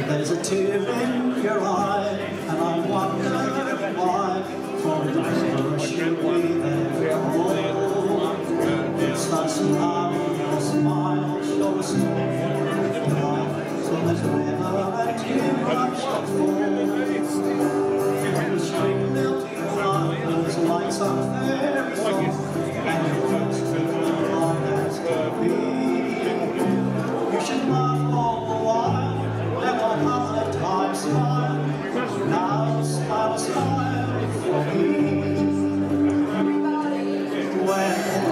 There's a tear in your eye, and I wonder why. For never should we there go. It's that smile, your smile shows no life. So there's never a teardrop shall fall. When the string melting flowers like some fairy song, and your first true love has to be. You should laugh all the while. Never other time smile. Now smile, smile for me. When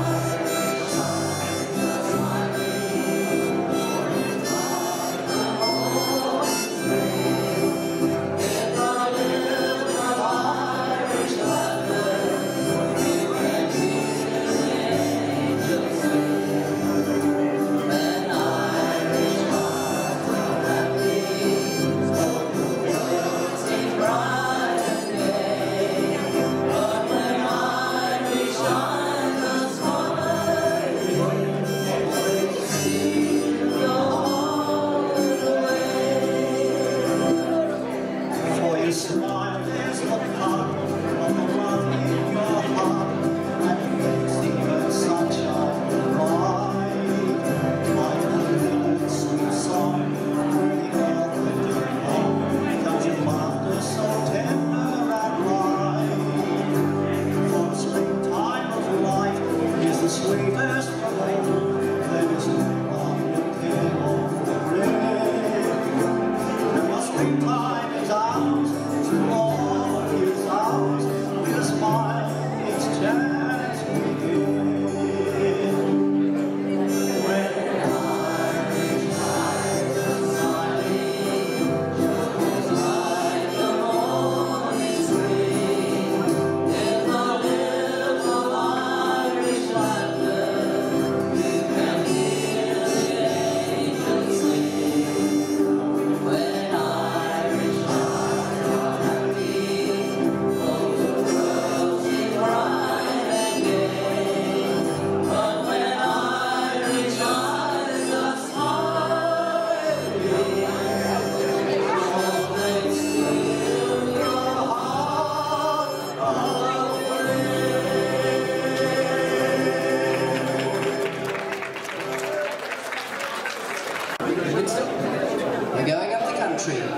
smile, there's the power of the love in your heart, and it makes even sunshine bright. Like a little sweet song, pretty girl with your home, comes your laughter so tender and light. For springtime of life is the sweetest of all. There is no one who can hold the ring. And while springtime is ours, all is ours, with a smile, it's just begin. When Irish light is shining, just like the morning spring, in the lips of Irish laughter, you can hear the angels sing. When Irish light are happy, We're going up the country.